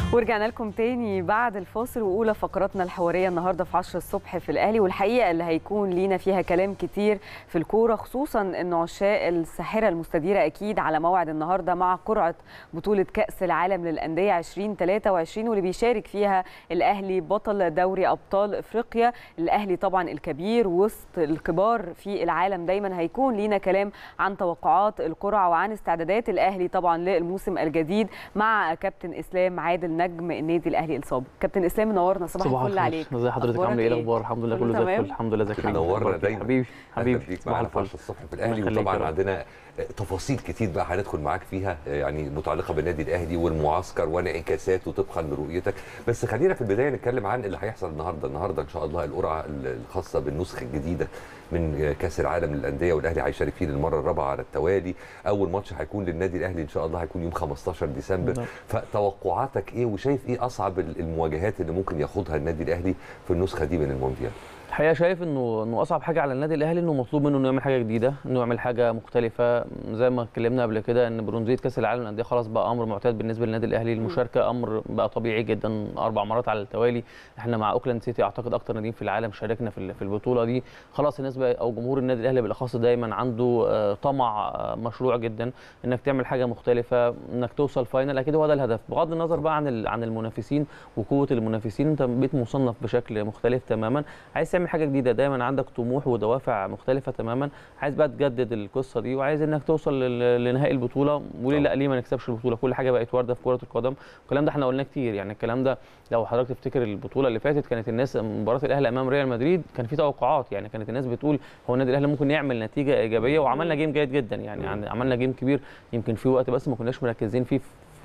ورجعنا لكم تاني بعد الفاصل واولى فقراتنا الحواريه النهارده في 10 الصبح في الاهلي، والحقيقه اللي هيكون لينا فيها كلام كتير في الكوره، خصوصا ان عشاق الساحره المستديره اكيد على موعد النهارده مع قرعه بطوله كاس العالم للانديه 2023 واللي بيشارك فيها الاهلي بطل دوري ابطال افريقيا. الاهلي طبعا الكبير وسط الكبار في العالم دايما. هيكون لينا كلام عن توقعات القرعه وعن استعدادات الاهلي طبعا للموسم الجديد مع كابتن اسلام عادل نجم النادي الاهلي السابق. كابتن اسلام منورنا، صباح الفل عليك. ازي حضرتك؟ عامل ايه الاخبار؟ الحمد لله كله زي الفل. الحمد لله. ازيك؟ منورنا دايما حبيبي صباح الفل الصبح في الاهلي. وطبعا عندنا تفاصيل كتير بقى هندخل معاك فيها، يعني متعلقه بالنادي الاهلي والمعسكر وانعكاساته طبقا لرؤيتك. بس خلينا في البدايه نتكلم عن اللي هيحصل النهارده ان شاء الله، القرعه الخاصه بالنسخه الجديده من كاس العالم للانديه، والاهلي هيشارك فيه للمره الرابعه على التوالي. اول ماتش هيكون للنادي الاهلي ان شاء الله هيكون يوم 15 ديسمبر. فتوقعاتك ايه، وشايف ايه اصعب المواجهات اللي ممكن ياخدها النادي الاهلي في النسخه دي من المونديال؟ الحقيقه شايف انه اصعب حاجه على النادي الاهلي انه مطلوب منه انه يعمل حاجه جديده، انه يعمل حاجه مختلفه. زي ما اتكلمنا قبل كده ان برونزيه كاس العالم للانديه خلاص بقى امر معتاد بالنسبه للنادي الاهلي. المشاركه امر بقى طبيعي جدا 4 مرات على التوالي. احنا مع اوكلاند سيتي اعتقد اكتر ناديين في العالم شاركنا في البطوله دي. خلاص الناس او جمهور النادي الاهلي بالاخص دايما عنده طمع مشروع جدا انك تعمل حاجه مختلفه، انك توصل فاينل. اكيد هو ده الهدف بغض النظر بقى عن المنافسين وقوه المنافسين. انت بقيت مصنف بشكل مختلف تماما، عايز تعمل حاجه جديده، دايما عندك طموح ودوافع مختلفه تماما، عايز بقى تجدد القصه دي وعايز انك توصل لنهائي البطوله. وليه لا، ليه ما نكسبش البطوله؟ كل حاجه بقت وارده في كره القدم. الكلام ده احنا قلناه كتير، يعني الكلام ده لو حضرتك تفتكر البطوله اللي فاتت كانت الناس مباراه الاهلي امام ريال مدريد كان في توقعات، يعني كانت الناس بتقول هو النادي الاهلي ممكن يعمل نتيجه ايجابيه، وعملنا جيم جيد جدا. يعني عملنا جيم كبير يمكن في وقت بس ما كناش مركزين فيه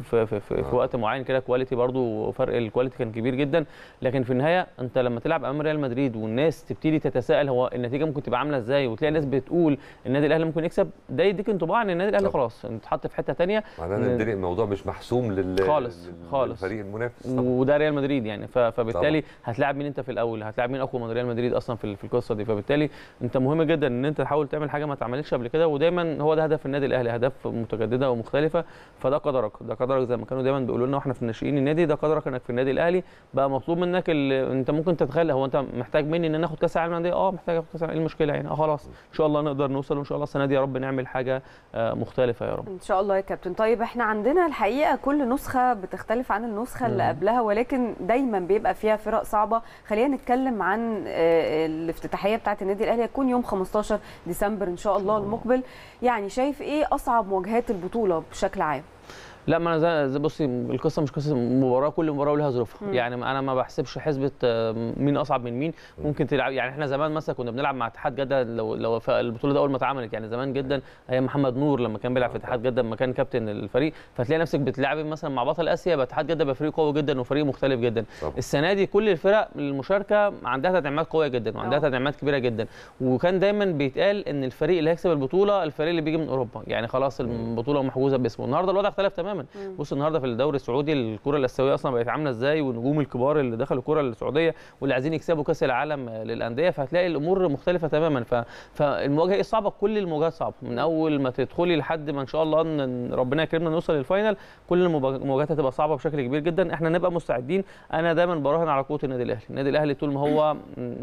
في وقت معين كده. كواليتي برضو، فرق الكواليتي كان كبير جدا. لكن في النهايه انت لما تلعب امام ريال مدريد والناس تبتدي تتساءل هو النتيجه ممكن تبقى عامله ازاي، وتلاقي الناس بتقول النادي الاهلي ممكن يكسب، ده يديك انطباع ان النادي الاهلي خلاص اتحط في حته ثانيه. معناه ان الموضوع مش محسوم خالص للفريق المنافس، وده ريال مدريد يعني. فبالتالي هتلاعب مين انت في الاول؟ هتلاعب مين اقوى من ريال مدريد اصلا في القصه دي؟ فبالتالي انت مهم جدا ان انت تحاول تعمل حاجه ما اتعملتش قبل كده، ودايما هو ده هدف النادي الاهلي، اهداف متجدده ومختلفه. فده قدرك، ده قدرك زي ما كانوا دايما بيقولوا لنا واحنا في ناشئين النادي، ده قدرك انك في النادي الاهلي بقى مطلوب منك. انت ممكن تتخيل هو انت محتاج مني ان انا اخد كاس العالم للانديه؟ محتاج اخد كاس العالم. ايه المشكله يعني؟ خلاص ان شاء الله نقدر نوصل، وان شاء الله السنه دي يا رب نعمل حاجه مختلفه يا رب ان شاء الله يا كابتن. طيب احنا عندنا الحقيقه كل نسخه بتختلف عن النسخه اللي قبلها، ولكن دايما بيبقى فيها فرق صعبه. خلينا نتكلم عن الافتتاحيه بتاعه النادي الاهلي، هتكون يوم 15 ديسمبر ان شاء الله المقبل. يعني شايف ايه اصعب مواجهات البطوله بشكل عام؟ لا، ما انا بصي القصه مش قصه مباراه، كل مباراه ولها ظروفها. يعني انا ما بحسبش حسبه مين اصعب من مين. ممكن تلعب، يعني احنا زمان مثلا كنا بنلعب مع اتحاد جده، لو البطوله دي اول ما اتعملت يعني زمان جدا ايام محمد نور لما كان بيلعب في اتحاد جده لما كان كابتن الفريق، فتلاقي نفسك بتلعب مثلا مع بطل اسيا، يبقى اتحاد جده بفريق قوي جدا وفريق مختلف جدا. السنه دي كل الفرق المشاركه عندها تدعيمات قويه جدا وعندها تدعيمات كبيره جدا، وكان دايما بيتقال ان الفريق اللي هيكسب البطوله الفريق اللي بيجي من اوروبا، يعني خلاص البطوله محجوزه باسمه. النهارده الوضع اختلف تماما. بص النهارده في الدوري السعودي الكره الاسيويه اصلا بقت عامله ازاي، والنجوم الكبار اللي دخلوا الكره السعوديه واللي عايزين يكسبوا كاس العالم للانديه، فهتلاقي الامور مختلفه تماما. فالمواجهه صعبه، كل المواجهات صعبه من اول ما تدخلي لحد ما ان شاء الله ان ربنا يكرمنا نوصل للفاينل. كل المواجهات هتبقى صعبه بشكل كبير جدا. احنا نبقى مستعدين. انا دايما براهن على قوه النادي الاهلي. النادي الاهلي طول ما هو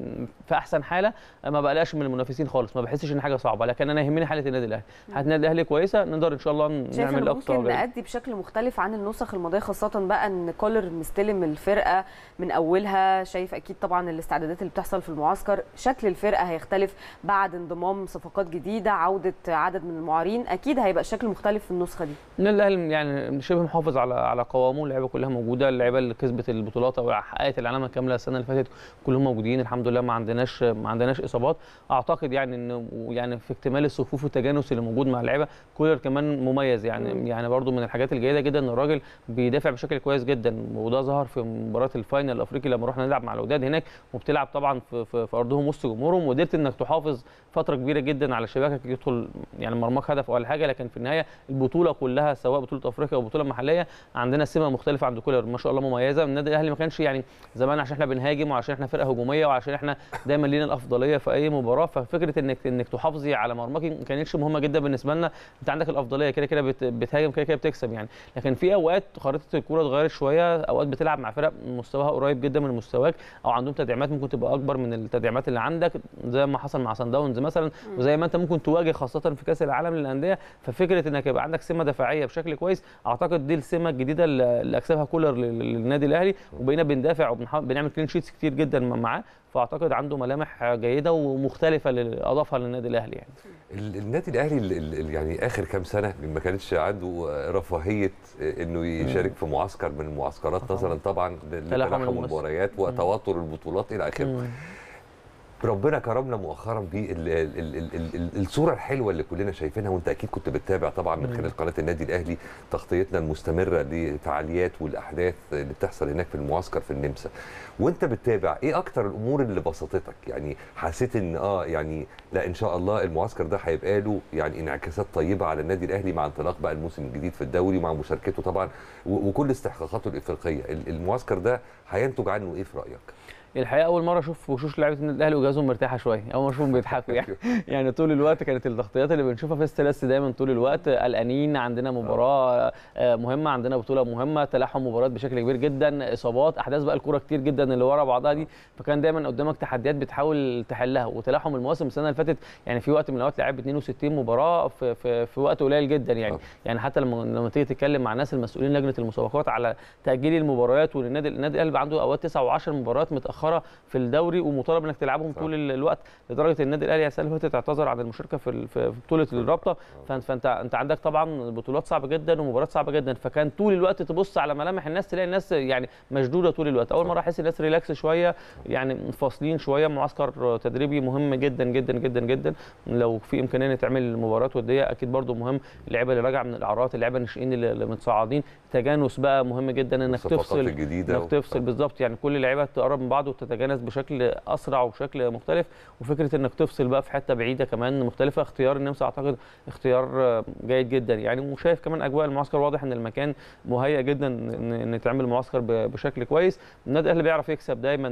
في احسن حاله ما بقلقش من المنافسين خالص، ما بحسش ان حاجه صعبه. لكن انا يهمني حاله النادي الاهلي. حاله النادي الاهلي كويسه، نقدر ان شاء الله نعمل اقصى. ممكن نأدي بشكل مختلف عن النسخ الماضيه، خاصه بقى ان كولر مستلم الفرقه من اولها. شايف اكيد طبعا الاستعدادات اللي بتحصل في المعسكر، شكل الفرقه هيختلف بعد انضمام صفقات جديده، عوده عدد من المعارين، اكيد هيبقى الشكل مختلف في النسخه دي. النادي الاهلي يعني شبه محافظ على قوامه، اللعيبه كلها موجوده، اللعيبه اللي كسبت البطولات او حققت العلامه كامله السنه اللي فاتت كلهم موجودين الحمد لله، ما عندناش اصابات. اعتقد يعني انه يعني في اكتمال الصفوف والتجانس اللي موجود مع اللعيبه، كولر كمان مميز يعني برضو من الحاجات الجيده جدا ان الراجل بيدافع بشكل كويس جدا، وده ظهر في مباراه الفاينل الافريقي لما رحنا نلعب مع الوداد هناك، وبتلعب طبعا في ارضهم وسط جمهورهم، وقدرت انك تحافظ فتره كبيره جدا على شباكك يدخل يعني مرماك هدف ولا حاجه. لكن في النهايه البطوله كلها سواء بطوله افريقيا او بطوله محليه عندنا سمه مختلفه عند كولر ما شاء الله مميزه. النادي الاهلي ما كانش يعني زمان عشان احنا بنهاجم وعشان احنا فرقه هجوميه وعشان احنا دايما لينا الافضليه في اي مباراه، ففكره انك تحافظي على مرماك ما كانتش مهمه جدا بالنسبه لنا. انت عندك الافضليه كده كده بتهاجم كده كده بتكسب، يعني. لكن في اوقات خريطه الكوره اتغيرت شويه، اوقات بتلعب مع فرق مستواها قريب جدا من مستواك او عندهم تدعيمات ممكن تبقى اكبر من التدعيمات اللي عندك، زي ما حصل مع سان داونز مثلا، وزي ما انت ممكن تواجه خاصه في كاس العالم للانديه. ففكره انك يبقى عندك سمه دفاعيه بشكل كويس، اعتقد دي السمه الجديده اللي اكسبها كولر للنادي الاهلي، وبقينا بندافع وبنعمل كلين شيتس كتير جدا معاه. فاعتقد عنده ملامح جيده ومختلفه اضافها للنادي الاهلي يعني. النادي الاهلي يعني اخر كام سنه ما كانتش عنده رفاهيه انه يشارك في معسكر من المعسكرات نظرا طبعا لتلاحم المباريات وتواتر البطولات الى اخره. ربنا كرمنا مؤخرا بالصوره الحلوه اللي كلنا شايفينها، وانت اكيد كنت بتتابع طبعا من خلال قناه النادي الاهلي تغطيتنا المستمره للفعاليات والاحداث اللي بتحصل هناك في المعسكر في النمسا. وانت بتتابع ايه اكتر الامور اللي بسطتك؟ يعني حسيت ان يعني لا ان شاء الله المعسكر ده هيبقى له يعني انعكاسات طيبه على النادي الاهلي مع انطلاق بقى الموسم الجديد في الدوري ومع مشاركته طبعا وكل استحقاقاته الافريقيه، المعسكر ده هينتج عنه ايه في رايك؟ الحقيقه اول مره اشوف وشوش لعيبه النادي الاهلي وجهازهم مرتاحه شويه، اول مره اشوفهم بيضحكوا يعني طول الوقت كانت التغطيات اللي بنشوفها في ستيلاس دايما طول الوقت قلقانين، عندنا مباراه مهمه، عندنا بطوله مهمه، تلاحم مباريات بشكل كبير جدا، اصابات، احداث بقى الكوره كتير جدا اللي ورا بعضها دي، فكان دايما قدامك تحديات بتحاول تحلها. وتلاحم المواسم السنه اللي فاتت يعني في وقت من الاوقات لعب 62 مباراه في وقت قليل جدا يعني حتى لما تيجي تتكلم مع الناس المسؤولين لجنه المسابقات على تاجيل المباريات، والنادي الاهلي عنده اوقات 9 و10 مباريات متاخره في الدوري ومطالب انك تلعبهم طول الوقت، لدرجه النادي الاهلي السنه اللي فاتت اعتذر عن المشاركه في بطوله الرابطه. فانت عندك طبعا بطولات صعبه جدا ومباريات صعبه جدا، فكان طول الوقت تبص على ملامح الناس تلاقي الناس يعني مشدوده طول الوقت. اول مره احس الناس ريلاكس شويه، يعني فاصلين شويه. معسكر تدريبي مهم جدا جدا جدا جدا، لو في امكانيه تعمل مباريات وديه اكيد برده مهم. اللعيبه اللي راجعه من الاعارات، اللعيبه الناشئين اللي متصاعدين، تجانس بقى مهم جدا انك تفصل بالظبط، يعني كل اللعيبه تقرب من بعض وتتجانس بشكل اسرع وبشكل مختلف. وفكره انك تفصل بقى في حته بعيده كمان مختلفه. اختيار النمسا اعتقد اختيار جيد جدا يعني، وشايف كمان اجواء المعسكر واضح ان المكان مهيئ جدا ان تعمل معسكر بشكل كويس. النادي الاهلي بيعرف يكسب دايما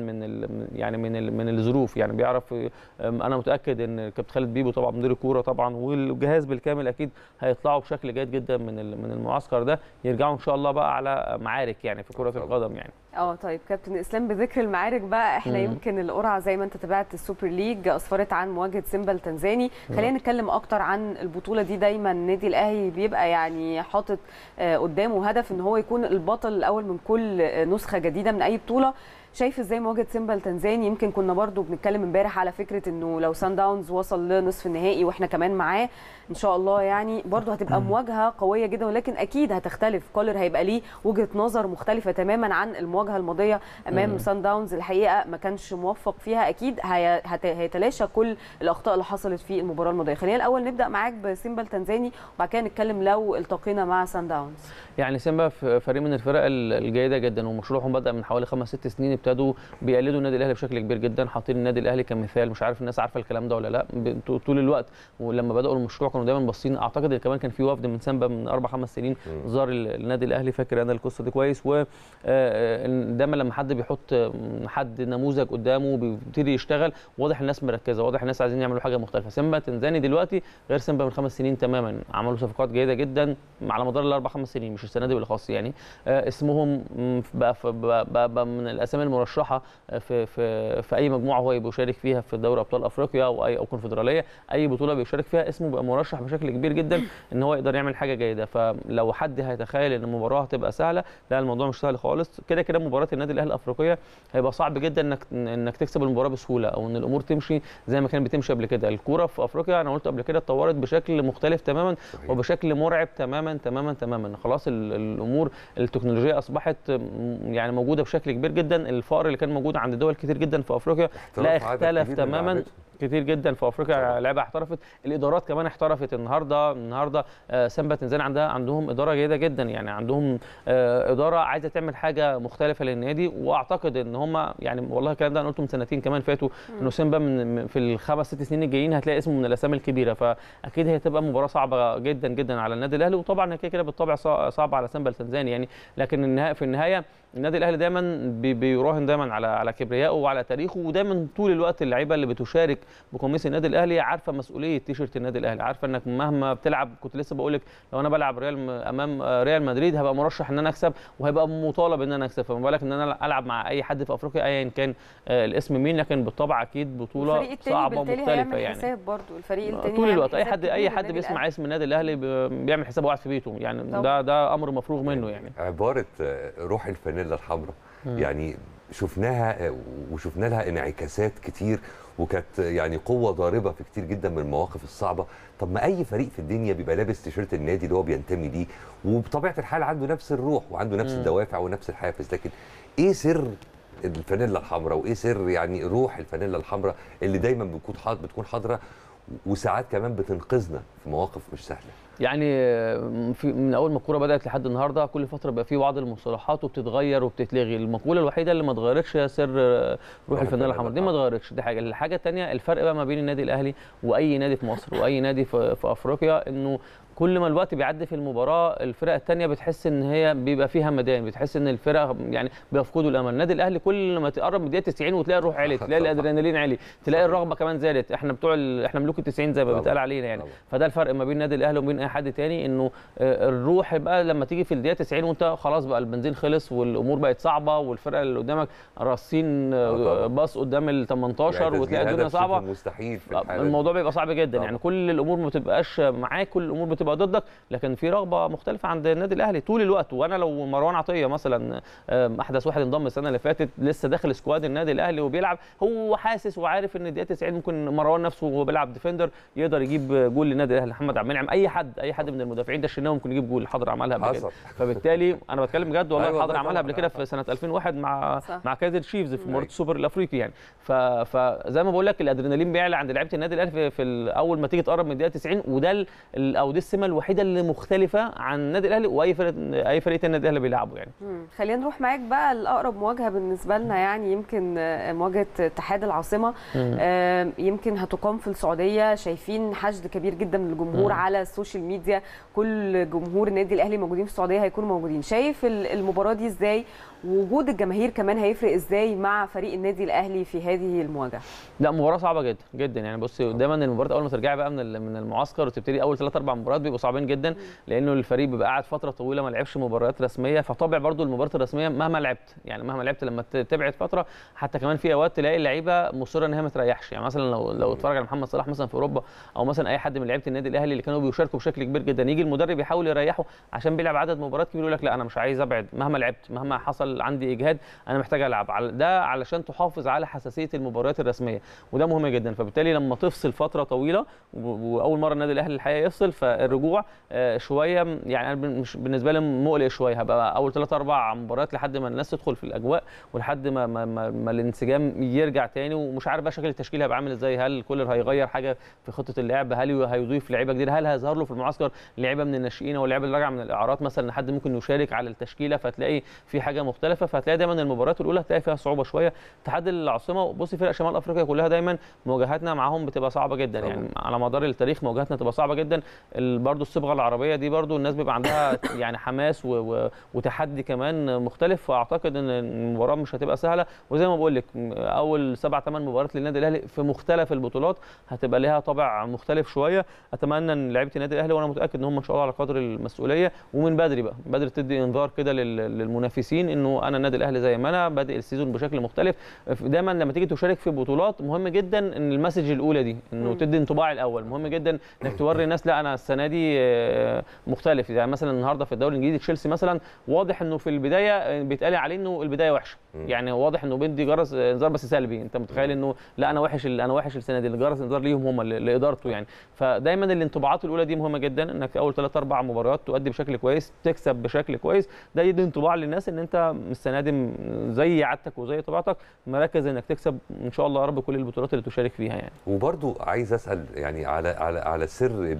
من الظروف، يعني بيعرف. انا متاكد ان كابتن خالد بيبو طبعا مدير الكوره طبعا والجهاز بالكامل اكيد هيطلعوا بشكل جيد جدا من المعسكر ده، يرجعوا ان شاء الله بقى على معارك يعني في كره القدم يعني. طيب كابتن اسلام، بذكر المعارك بقى، احنا يمكن القرعه زي ما انت تابعت السوبر ليج اسفرت عن مواجهه سيمبا التنزاني. خلينا نتكلم اكتر عن البطوله دي. دايما النادي الاهلي بيبقى يعني حاطط قدامه هدف ان هو يكون البطل الاول من كل نسخه جديده من اي بطوله. شايف ازاي مواجهه سيمبا التنزاني؟ يمكن كنا برضو بنتكلم امبارح على فكره انه لو سان داونز وصل لنصف النهائي واحنا كمان معاه ان شاء الله، يعني برضو هتبقى مواجهه قويه جدا، ولكن اكيد هتختلف. كولر هيبقى ليه وجهه نظر مختلفه تماما عن المواجهه الماضيه امام سان داونز، الحقيقه ما كانش موفق فيها. اكيد هيتلاشى كل الاخطاء اللي حصلت في المباراه الماضيه. خلينا الاول نبدا معاك بسيمبا التنزاني وبعد كده نتكلم لو التقينا مع سان داونز. يعني سيمبا فريق من الفرق الجيده جدا، ومشروعهم بدا من حوالي 5-6 سنين، ابتدوا بيقلدوا النادي الاهلي بشكل كبير جدا، حاطين النادي الاهلي كمثال. مش عارف الناس عارفه الكلام ده ولا لا، طول الوقت. ولما بداوا المشروع كانوا دايما باصين. اعتقد كمان كان في وفد من سيمبا من 4-5 سنين زار النادي الاهلي، فاكر انا القصه دي كويس. ودايما لما حد بيحط حد نموذج قدامه وبيبتدي يشتغل، واضح الناس مركزه، واضح الناس عايزين يعملوا حاجه مختلفه. سيمبا تنزاني دلوقتي غير سيمبا من 5 سنين تماما، عملوا صفقات جيده جدا على مدار ال4-5 سنين، مش السنه دي بالاخص يعني. اسمهم بقى من الاسامي المرشحه في اي مجموعه هو بيشارك فيها، في دوري ابطال افريقيا او كونفدراليه، اي بطوله بيشارك فيها اسمه بقى مرشح بشكل كبير جدا ان هو يقدر يعمل حاجه جيده. فلو حد هيتخيل ان المباراه هتبقى سهله، لا، الموضوع مش سهل خالص. كده مباراه النادي الاهلي الافريقيه هيبقى صعب جدا انك تكسب المباراه بسهوله، او ان الامور تمشي زي ما كانت بتمشي قبل كده. الكوره في افريقيا انا قلت قبل كده اتطورت بشكل مختلف تماما وبشكل مرعب تماما تماما تماما. خلاص الامور التكنولوجيه اصبحت يعني موجوده بشكل كبير جدا. الفقر اللي كان موجود عند دول كتير جدا في افريقيا لا، اختلف تماما كتير جدا في افريقيا. لعبه احترفت، الادارات كمان احترفت. النهارده سيمبا تنزاني عندهم اداره جيده جدا، يعني عندهم اداره عايزه تعمل حاجه مختلفه للنادي. واعتقد ان هم يعني والله الكلام ده انا قلته من سنتين كمان فاتوا، انه سيمبا في ال5-6 سنين الجايين هتلاقي اسمه من الاسامي الكبيره. فاكيد هي هتبقى مباراه صعبه جدا جدا على النادي الاهلي، وطبعا كده بالطبع صعب على سيمبا التنزاني يعني. لكن في النهايه النادي الاهلي دايما بيراهن دايما على كبريائه وعلى تاريخه، ودايما طول الوقت اللعيبه اللي بتشارك بقميص النادي الاهلي عارفه مسؤوليه تيشيرت النادي الاهلي، عارفه انك مهما بتلعب، كنت لسه بقول لك لو انا بلعب امام ريال مدريد هبقى مرشح ان انا اكسب وهيبقى مطالب ان انا اكسب، فما بالك ان انا العب مع اي حد في افريقيا ايا كان الاسم مين، لكن بالطبع اكيد بطوله صعبه ومختلفه يعني. حساب برضه الفريق الثاني طول الوقت اي حد بيسمع اسم النادي الاهلي بيعمل حسابه قاعد في بيته يعني. ده امر مفروغ منه يعني. عباره روح الفانيلا الحمراء يعني شفناها وشفنا لها انعكاسات كتير، وكانت يعني قوه ضاربه في كتير جدا من المواقف الصعبه. طب ما اي فريق في الدنيا بيبقى لابس تيشيرت النادي اللي هو بينتمي ليه، وبطبيعه الحال عنده نفس الروح وعنده نفس الدوافع ونفس الحافز، لكن ايه سر الفانيلا الحمراء وايه سر يعني روح الفانيلا الحمراء اللي دايما بتكون حاضره وساعات كمان بتنقذنا في مواقف مش سهله؟ يعني من اول ما الكوره بدات لحد النهارده كل فتره بيبقى في بعض المصطلحات وبتتغير وبتتلغي، المقوله الوحيده اللي ما اتغيرتش هي سر روح الفانيلا الحمراء، دي ما اتغيرتش، دي حاجه. الحاجه الثانيه الفرق بقى ما بين النادي الاهلي واي نادي في مصر واي نادي في افريقيا، انه كل ما الوقت بيعدي في المباراه الفرق الثانيه بتحس ان هي بيبقى فيها مدان، بتحس ان الفرق يعني بيفقدوا الامل. النادي الاهلي كل ما تقرب من الدقيقه 90 وتلاقي الروح عليت، تلاقي الادرينالين علي، تلاقي الرغبه كمان زادت، احنا احنا ملوك ال90 زي ما بيتقال علينا يعني. فده الفرق ما بين النادي الاهلي وبين اي حد ثاني، انه الروح بقى لما تيجي في الدقيقه 90 وانت خلاص بقى البنزين خلص والامور بقت صعبه والفرقه اللي قدامك راصين باص قدام ال 18 يعني وتلاقي الدنيا صعبه، مستحيل في الموضوع بيبقى صعب جدا يعني. كل الامور ما بتبقاش معاك، كل الامور بتبقى ضدك، لكن في رغبه مختلفه عند النادي الاهلي طول الوقت. وانا لو مروان عطيه مثلا احدث واحد انضم السنه اللي فاتت لسه داخل سكواد النادي الاهلي وبيلعب، هو حاسس وعارف ان الدقيقه 90 ممكن مروان نفسه وهو بيلعب ديفندر يقدر يجيب جول للنادي الاهلي، محمد عبد المنعم، اي حد من المدافعين، ده الشناوي ممكن يجيب جول، الحضر عملها قبل كده. فبالتالي انا بتكلم بجد والله، الحضر عملها قبل كده في سنه 2001 مع كايزر تشيفز في مباراه السوبر الافريقي يعني. فزي ما بقول لك الادرينالين بيعلى عند لعيبه النادي الاهلي في اول ما تيجي تقرب من الدقيقه 90، وده او دي السمه الوحيده اللي مختلفه عن النادي الاهلي واي فريق النادي الاهلي بيلعبه يعني. خلينا نروح معاك بقى لاقرب مواجهه بالنسبه لنا، يعني يمكن مواجهه اتحاد العاصمه يمكن هتقام في السعوديه، شايفين حشد كبير جدا من الجمهور على السوشيال ميديا، كل جمهور النادي الاهلي موجودين في السعوديه هيكونوا موجودين، شايف المباراه دي ازاي؟ وجود الجماهير كمان هيفرق ازاي مع فريق النادي الاهلي في هذه المواجهه؟ لا مباراه صعبه جدا جدا يعني. بصي دايما المباراه اول ما ترجعي بقى من المعسكر وتبتدي اول 3-4 مباريات بيبقوا صعبين جدا، لانه الفريق بيبقى قاعد فتره طويله ما لعبش مباريات رسميه، فطبع برضو المباراه الرسميه مهما لعبت لما تبعد فتره حتى كمان في اوقات تلاقي اللعيبه مصره ان هي ما تريحش يعني. مثلا لو اتفرج على محمد صلاح مثلا في اوروبا او مثلا اي حد من لعيبه النادي الاهلي اللي كانوا بيشاركوا بشكل كبير جدا، يجي المدرب يحاول يريحه عشان بيلعب عدد مباريات كبير، يقول لك لا انا مش عايز ابعد مهما لعبت، مهما حصل عندي اجهاد انا محتاج العب، ده علشان تحافظ على حساسيه المباريات الرسميه، وده مهم جدا. فبالتالي لما تفصل فتره طويله، واول مره النادي الاهلي الحقيقه يفصل، فالرجوع شويه يعني انا مش بالنسبه لي مقلق شويه، هبقى اول 3-4 مباريات لحد ما الناس تدخل في الاجواء ولحد ما الانسجام يرجع تاني، ومش عارف بقى شكل التشكيل هيبقى عامل ازاي، هل كولر هيغير حاجه في خطه اللعب، هل هيضيف لعيبه جديده، هل هيظهر له في المعسكر لعيبه من الناشئين او لعيبه اللي راجعه من الاعارات مثلا حد ممكن يشارك على التشكيله، فتلاقي في حاجه مختلفه، فتلاقي دايما المباريات الاولى هتلاقي فيها صعوبه شويه. اتحاد العاصمه بصي فرق شمال افريقيا كلها دايما مواجهاتنا معاهم بتبقى صعبه جدا يعني، على مدار التاريخ مواجهاتنا تبقى صعبه جدا. برضو الصبغه العربيه دي برضو الناس بيبقى عندها يعني حماس وتحدي كمان مختلف، واعتقد ان المباراه مش هتبقى سهله. وزي ما بقول لك اول 7-8 مباريات للنادي الاهلي في مختلف البطولات هتبقى لها طابع مختلف شويه. اتمنى ان لعيبه النادي الاهلي وانا متاكد ان هم ان شاء الله على قدر المسؤوليه، ومن بدري تدي انذار كده للمنافسين انه انا النادي الاهلي زي ما انا بادئ السيزون بشكل مختلف. دايما لما تيجي تشارك في بطولات مهم جدا ان المسج الاولى دي انه تدي انطباع الاول، مهم جدا انك توري الناس لا انا السنه دي مختلف. يعني مثلا النهارده في الدوري الانجليزي تشيلسي مثلا واضح انه في البدايه بيتقال عليه انه البدايه وحشه، يعني واضح انه بيدي جرس انذار بس سلبي، انت متخيل انه لا انا وحش السنه دي، الجرس انذار ليهم هم لادارته يعني. فدايما الانطباعات الاولى دي مهمه جدا، انك اول 3-4 مباريات تؤدي بشكل كويس، تكسب بشكل كويس، ده يدي انطباع للناس ان انت السنه دي زي عادتك وزي طبيعتك مركز انك تكسب ان شاء الله يا رب كل البطولات اللي تشارك فيها يعني. وبرضو عايز اسال يعني على سر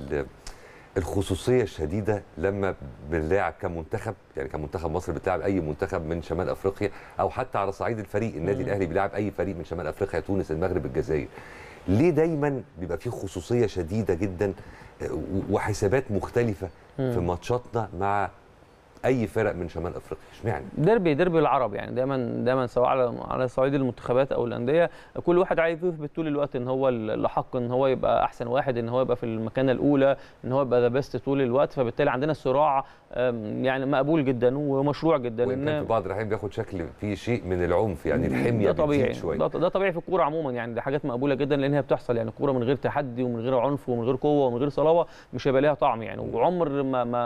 الخصوصيه الشديده لما بنلاعب كمنتخب، يعني كمنتخب مصر بتلاعب اي منتخب من شمال افريقيا، او حتى على صعيد الفريق النادي الاهلي بيلاعب اي فريق من شمال افريقيا، تونس، المغرب، الجزائر. ليه دايما بيبقى فيه خصوصيه شديده جدا وحسابات مختلفه في ماتشاتنا مع اي فرق من شمال افريقيا؟ اشمعنى؟ ديربي العرب يعني دايما سواء على صعيد المنتخبات او الانديه، كل واحد عايز يثبت طول الوقت ان هو اللي حق، ان هو يبقى احسن واحد، ان هو يبقى في المكانه الاولى، ان هو يبقى ذا بيست طول الوقت. فبالتالي عندنا صراع يعني مقبول جدا ومشروع جدا. وان كان في بعض الاحيان بياخد شكل فيه شيء من العنف، يعني الحميه بتزيد شويه. ده طبيعي في الكوره عموما، يعني دي حاجات مقبوله جدا لان هي بتحصل. يعني الكوره من غير تحدي ومن غير عنف ومن غير قوه ومن غير صلابه مش هيبقى ليها طعم يعني. وعمر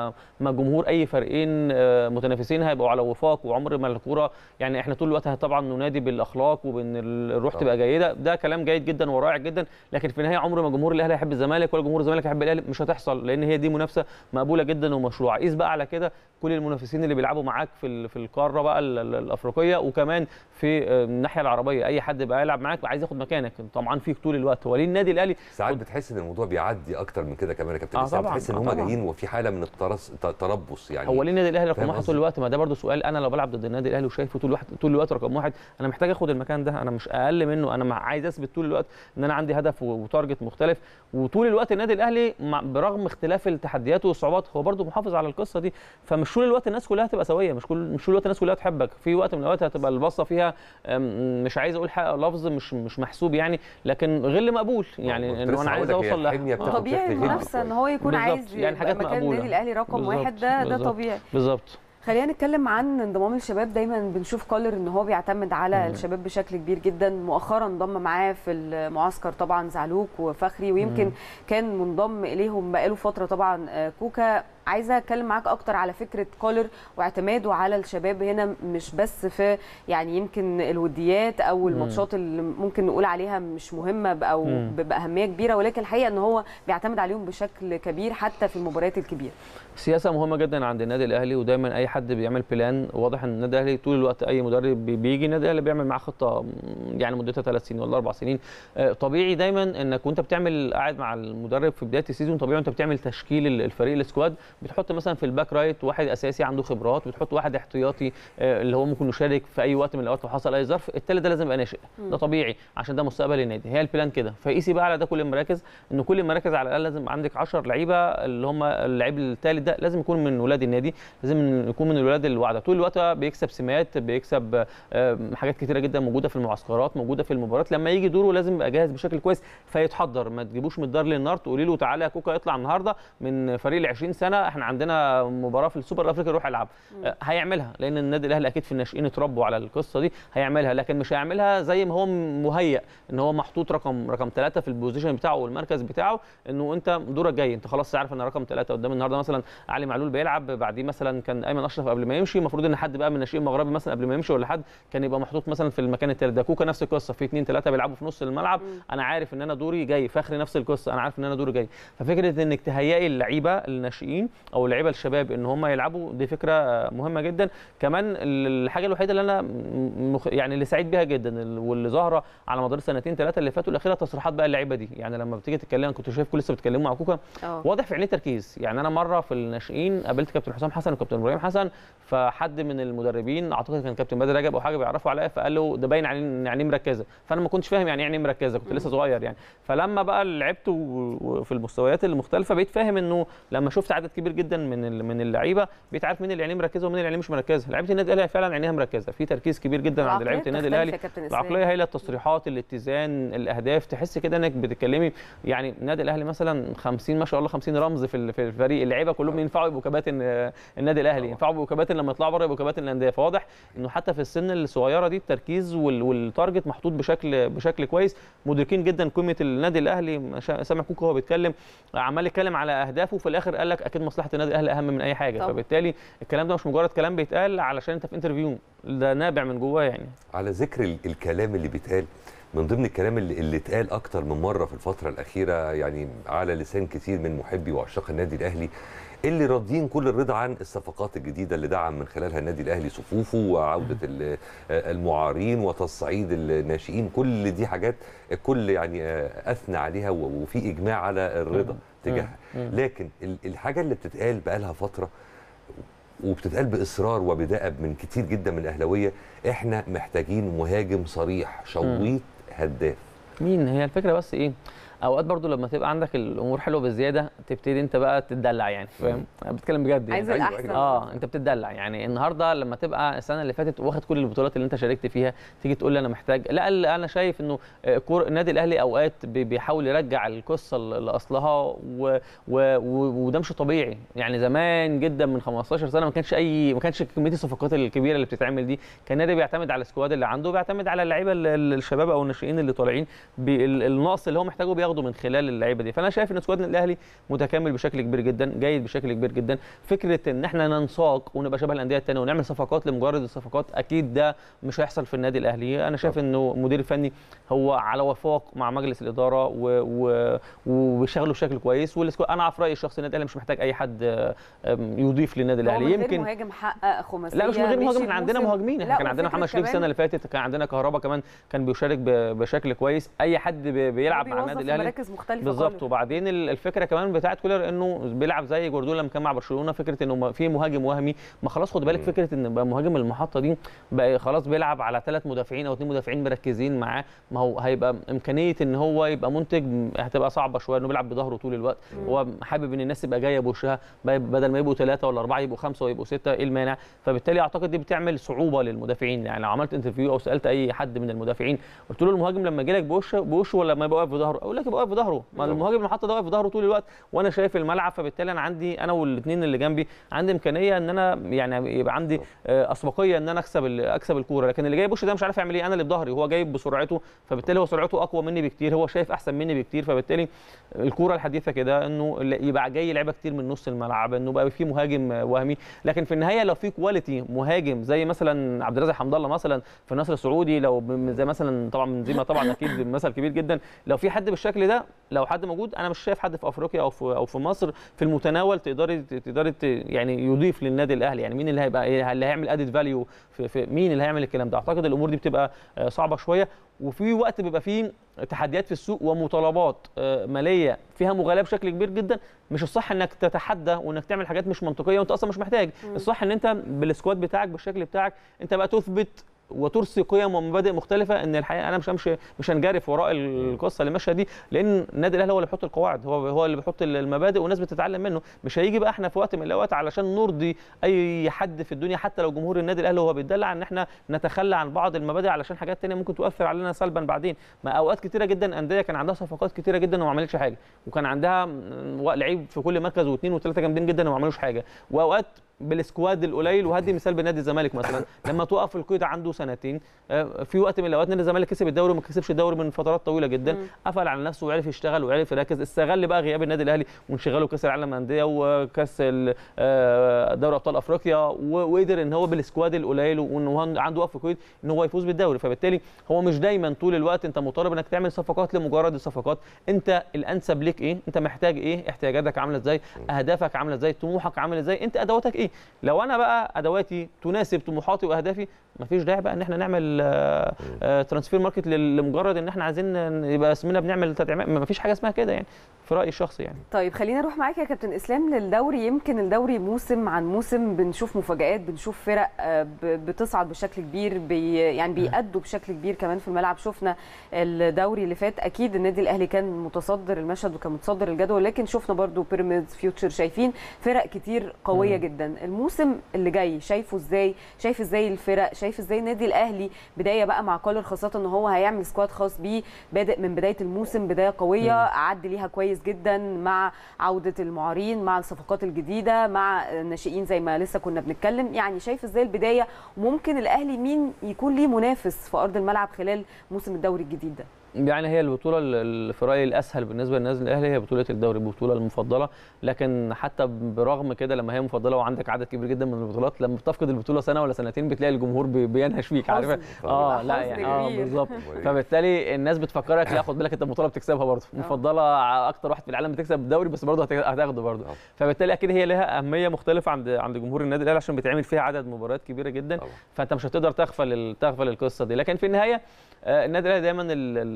ما جمهور اي فريقين متنافسين هيبقوا على وفاق، وعمر ما الكوره يعني احنا طول الوقت طبعا ننادي بالاخلاق وبان الروح تبقى جيده، ده كلام جيد جدا ورائع جدا، لكن في النهايه عمر ما جمهور الاهلي هيحب الزمالك ولا جمهور الزمالك هيحب الاهلي، مش هتحصل، لان هي دي منافسه مقبوله جدا ومشروعه. قيس بقى على كده كل المنافسين اللي بيلعبوا معاك في القاره بقى الافريقيه وكمان في الناحيه العربيه، اي حد بقى يلعب معاك عايز ياخد مكانك، طمعان فيك طول الوقت. وليه النادي الاهلي ساعات بتحس ان الموضوع بيعدي اكتر من كده كمان يا كابتن اسلام، بتحس ان هم جايين وفي حاله من التربص يعني. هو ليه النادي الاهلي رقم واحد طول الوقت؟ ما ده برده سؤال. انا لو بلعب ضد النادي الاهلي وشايفه طول الوقت رقم واحد، انا محتاج اخد المكان ده، انا مش اقل منه، انا عايز اثبت طول الوقت ان انا عندي هدف وتارجت مختلف. وطول الوقت النادي الاهلي برغم اختلاف التحديات والصعوبات هو برده محافظ على القصه دي. فمش طول الوقت الناس كلها تبقى سويه، مش طول الوقت الناس كلها تحبك، في وقت من الاوقات هتبقى البصه فيها مش عايز اقول لفظ مش محسوب يعني، لكن غير مقبول يعني، ان انا عايز اوصل طبيعي المنافسه ان هو يكون عايز يعني حاجات مكان النادي الاهلي رقم واحد، ده طبيعي بالظبط. خلينا نتكلم عن انضمام الشباب. دايما بنشوف كولر ان هو بيعتمد على الشباب بشكل كبير جدا. مؤخرا انضم معاه في المعسكر طبعا زعلوك وفخري، ويمكن كان منضم اليهم بقاله فتره طبعا كوكا. عايزه اتكلم معاك اكتر على فكره كولر واعتماده على الشباب هنا، مش بس في يعني يمكن الوديات او الماتشات اللي ممكن نقول عليها مش مهمه او باهميه كبيره، ولكن الحقيقه ان هو بيعتمد عليهم بشكل كبير حتى في المباريات الكبيره. سياسه مهمه جدا عند النادي الاهلي، ودايما اي حد بيعمل بلان واضح ان النادي الاهلي طول الوقت اي مدرب بيجي النادي الاهلي بيعمل معاه خطه يعني مدتها 3 سنين ولا 4 سنين. طبيعي دايما انك وانت بتعمل قاعد مع المدرب في بدايه السيزون، طبيعي انت بتعمل تشكيل الفريق السكواد، بتحط مثلا في الباك رايت واحد اساسي عنده خبرات، بتحط واحد احتياطي اللي هو ممكن يشارك في اي وقت من الاوقات لو حصل اي ظرف، الثالث ده لازم يبقى ناشئ، ده طبيعي عشان ده مستقبل النادي، هي البلان كده. فقيسي بقى على ده كل المراكز، ان كل المراكز على الاقل لازم عندك 10 لعيبه اللي هم اللعيب الثالث ده لازم يكون من ولاد النادي، لازم يكون من الولاد الواعده، طول الوقت بيكسب سمات، بيكسب حاجات كتيره جدا موجوده في المعسكرات، موجوده في المباريات، لما يجي دوره لازم يبقى جاهز بشكل كويس فيتحضر. ما تجيبوش من الدار للنار تقولي له تعالى يا كوكا اطلع النهارده من فريق ال 20 سنه احنا عندنا مباراه في السوبر الافريقي روح العب. هيعملها لان النادي الاهلي اكيد في الناشئين اتربوا على القصه دي، هيعملها، لكن مش هيعملها زي ما هو مهيأ ان هو محطوط رقم 3 في البوزيشن بتاعه والمركز بتاعه، انه انت دورك جاي، انت خلاص عارف ان رقم 3 قدام النهارده مثلا علي معلول بيلعب، بعديه مثلا كان ايمن اشرف قبل ما يمشي، المفروض ان حد بقى من الناشئين المغربي مثلا قبل ما يمشي ولا حد كان يبقى محطوط مثلا في المكان الثالث ده. كوكا نفس القصه، في 2 3 بيلعبوا في نص الملعب، انا عارف ان انا دوري جاي. فخري نفس القصه، انا عارف ان انا دوري جاي. ففكره انك تهيئي اللعيبه الناشئين او اللعيبه الشباب ان هم يلعبوا دي فكره مهمه جدا. كمان الحاجه الوحيده اللي انا يعني اللي سعيد بيها جدا واللي ظاهره على مدار السنتين 3 اللي فاتوا الاخيره تصريحات بقى اللعيبه دي، يعني لما بتيجي تتكلم كنت شايفكم لسه بتتكلموا مع كوكا واضح في عينيه تركيز. يعني انا مره في الناشئين قابلت كابتن حسام حسن وكابتن ابراهيم حسن، فحد من المدربين اعتقد كان كابتن بدر رجب او حاجه بيعرفوا عليا، فقال له ده باين عليه ان عينيه مركزه، فانا ما كنتش فاهم يعني ايه عينيه مركزه، كنت لسه صغير يعني. فلما بقى لعبت في المستويات المختلفه بقيت فاهم انه لما شفت عدد كبير جدا من اللعيبه بقيت عارف مين اللي عينيه مركزه ومين اللي عينيه مش مركزه. لعيبه النادي الاهلي فعلا عينيها مركزه، في تركيز كبير جدا عند لعيبه النادي الاهلي، العقليه هي التصريحات، الاتزان، الاهداف، تحس كده انك بتتكلمي يعني النادي الاهلي مثلا 50 ما شاء الله 50 رمز في الفريق، اللعيبه كلهم ينفعوا يبقوا كباتن النادي الاهلي، ينفعوا يبقوا كباتن لما يطلعوا بره يبقوا كباتن الانديه. فواضح انه حتى في السن الصغيره دي التركيز والتارجت محطوط بشكل كويس، مدركين جدا قيمه النادي الاهلي. سامع كوكا هو بيتكلم عمال يتكلم على اهدافه، في الاخر قال لك اكيد مصلحه النادي الاهلي اهم من اي حاجه. فبالتالي الكلام ده مش مجرد كلام بيتقال علشان انت في انترفيو، ده نابع من جواه يعني. على ذكر الكلام اللي بيتقال، من ضمن الكلام اللي اتقال اكتر من مره في الفتره الاخيره يعني على لسان كتير من محبي وعشاق النادي الاهلي اللي راضيين كل الرضا عن الصفقات الجديده اللي دعم من خلالها النادي الاهلي صفوفه وعوده المعارين وتصعيد الناشئين، كل دي حاجات الكل يعني اثنى عليها وفي اجماع على الرضا تجاهها. لكن الحاجه اللي بتتقال بقالها فتره وبتتقال باصرار وبدأب من كتير جدا من الاهلاويه، احنا محتاجين مهاجم صريح شويط هداف. مين هي الفكره بس ايه؟ اوقات برضو لما تبقى عندك الامور حلوه بزياده تبتدي انت بقى تتدلع يعني، فاهم؟ انا بتكلم بجد يعني. عايز الاحسن. انت بتتدلع يعني. النهارده لما تبقى السنه اللي فاتت واخد كل البطولات اللي انت شاركت فيها، تيجي تقول لي انا محتاج، لا انا شايف انه النادي الاهلي اوقات بيحاول يرجع القصه لاصلها وده مش طبيعي يعني. زمان جدا من 15 سنه ما كانش كميه الصفقات الكبيره اللي بتتعمل دي. كان النادي بيعتمد على السكواد اللي عنده، بيعتمد على اللعيبه الشباب او الناشئين اللي طالعين، النقص اللي هو محتاجه بياخده من خلال اللعيبه دي. فانا شايف ان سكواد الاهلي متكامل بشكل كبير جدا، جيد بشكل كبير جدا. فكره ان احنا ننساق ونبقى شبه الانديه الثانيه ونعمل صفقات لمجرد الصفقات، اكيد ده مش هيحصل في النادي الاهلي. انا شايف انه المدير الفني هو على وفاق مع مجلس الاداره وبيشتغلوا بشكل كويس. انا في رايي الشخصي النادي الاهلي مش محتاج اي حد يضيف للنادي الاهلي. يمكن مهاجم حقق خماسيه. لا مش من غير مهاجم، احنا عندنا مهاجمين. احنا كان عندنا محمد شريف السنه اللي فاتت، كان عندنا كهربا كمان كان بيشارك بشكل كويس. اي حد بيلعب مع النادي الاهلي مراكز مختلفه بالظبط. وبعدين الفكره كمان بتاعت كولر انه بيلعب زي جوارديولا لما كان مع برشلونه، فكره انه في مهاجم وهمي. ما خلاص خد بالك، فكره ان بقى مهاجم المحطه دي بقى خلاص بيلعب على 3 مدافعين او 2 مدافعين مركزين معاه. ما هو هيبقى امكانيه ان هو يبقى منتج هتبقى صعبه شويه، انه بيلعب بظهره طول الوقت. هو حابب ان الناس تبقى جايه بوشها، بدل ما يبقوا 3 ولا 4 يبقوا 5 ويبقوا 6، ايه المانع؟ فبالتالي اعتقد دي بتعمل صعوبه للمدافعين. يعني لو عملت انترفيو او سالت اي حد من المدافعين قلت له المهاجم لما يجي لك بوشه ولا ما يبقى واقف في ظهره، اقول لك يبقى واقف في ظهره. ما المهاجم المحطه ده واقف في ظهره طول الوقت وانا شايف الملعب. فبالتالي انا والاثنين اللي جنبي عندي امكانيه ان انا يعني يبقى عندي اسبقيه ان انا اكسب الكوره. لكن اللي جاي بوش ده مش عارف يعمل ايه، انا اللي بظهري وهو جايب بسرعته، فبالتالي هو سرعته اقوى مني بكتير، هو شايف احسن مني بكتير. فبالتالي الكوره الحديثه كده انه يبقى جاي لعيبه كتير من نص الملعب، انه بقى في مهاجم وهمي. لكن في النهايه لو في كواليتي مهاجم زي مثلا عبد الرازق حمد الله مثلا في النصر السعودي، لو زي مثلا طبعا بنزيما طبعا اكيد مثل كبير جدا، لو في حد بالشكل ده، لو حد موجود، انا مش شايف حد في افريقيا او في مصر في المتناول تقدري يعني يضيف للنادي الاهلي. يعني مين اللي هيبقى اللي هيعمل ادد فاليو في مين اللي هيعمل الكلام ده؟ اعتقد الامور دي بتبقى صعبه شويه، وفي وقت بيبقى فيه تحديات في السوق ومطالبات ماليه فيها مغالاه بشكل كبير جدا. مش الصح انك تتحدى وانك تعمل حاجات مش منطقيه وانت اصلا مش محتاج. الصح ان انت بالسكواد بتاعك بالشكل بتاعك انت بقى تثبت وترسي قيم ومبادئ مختلفه. ان الحقيقه انا مش هنجرف وراء القصه اللي ماشيه دي، لان النادي الاهلي هو اللي بيحط القواعد، هو اللي بيحط المبادئ والناس بتتعلم منه. مش هيجي بقى احنا في وقت من الاوقات علشان نرضي اي حد في الدنيا حتى لو جمهور النادي الاهلي وهو بيتدلع ان احنا نتخلى عن بعض المبادئ علشان حاجات ثانيه ممكن تؤثر علينا سلبا بعدين. ما اوقات كتيره جدا انديه كان عندها صفقات كتيره جدا وما عملتش حاجه، وكان عندها لعيب في كل مركز واثنين وثلاثه جامدين جدا وما عملوش حاجه. واوقات بالسكواد القليل، وهدي مثال بنادي الزمالك مثلا لما توقف القيد عنده سنتين، في وقت من الاوقات نادي الزمالك كسب الدوري وما كسبش الدوري من فترات طويله جدا، قفل على نفسه وعرف يشتغل وعرف يركز، استغل بقى غياب النادي الاهلي وانشغاله كاس العالم للانديه وكاس دوري ابطال افريقيا، وقدر ان هو بالسكواد القليل وانه عنده وقف قيد ان هو يفوز بالدوري. فبالتالي هو مش دايما طول الوقت انت مطالب انك تعمل صفقات لمجرد الصفقات، انت الانسب ليك ايه، انت محتاج ايه، احتياجاتك عامله ازاي، اهدافك عامله ازاي، طموحك عامل ازاي، انت ادواتك ايه. لو انا بقى ادواتي تناسب طموحاتي واهدافي، مفيش داعي بقى ان احنا نعمل ترانسفير ماركت لمجرد ان احنا عايزين يبقى اسمنا بنعمل تدعيمات. مفيش حاجه اسمها كده يعني في رايي الشخصي يعني. طيب خلينا نروح معاك يا كابتن اسلام للدوري. يمكن الدوري موسم عن موسم بنشوف مفاجآت، بنشوف فرق بتصعد بشكل كبير، يعني بيأدوا بشكل كبير كمان في الملعب. شفنا الدوري اللي فات اكيد النادي الاهلي كان متصدر المشهد وكان متصدر الجدول، لكن شفنا برضو بيراميدز، فيوتشر، شايفين فرق كتير قويه جدا. الموسم اللي جاي شايفه ازاي؟ شايف ازاي الفرق؟ شايف ازاي النادي الاهلي بدايه بقى مع كولر، خاصه ان هو هيعمل سكواد خاص بيه بادئ من بدايه الموسم بدايه قويه، عد ليها كويس جدا مع عوده المعارين، مع الصفقات الجديده، مع الناشئين زي ما لسه كنا بنتكلم. يعني شايف ازاي البدايه، وممكن الاهلي مين يكون ليه منافس في ارض الملعب خلال موسم الدوري الجديد ده؟ يعني هي البطوله اللي في رايي الاسهل بالنسبه للنادي الاهلي هي بطوله الدوري، البطوله المفضله. لكن حتى برغم كده لما هي مفضله وعندك عدد كبير جدا من البطولات، لما بتفقد البطوله سنه ولا سنتين بتلاقي الجمهور بينهش فيك، عارفه؟ لا يعني بالظبط. فبالتالي الناس بتفكرك لا خد بالك انت البطوله بتكسبها برضه، مفضله اكتر واحد في العالم بتكسب الدوري، بس برضه هتاخده برضه. فبالتالي اكيد هي لها اهميه مختلفه عند جمهور النادي الاهلي عشان بيتعمل فيها عدد مباريات كبيره جدا، فانت مش هتقدر تغفل القصه دي. لكن في النهايه النادي الاهلي دايما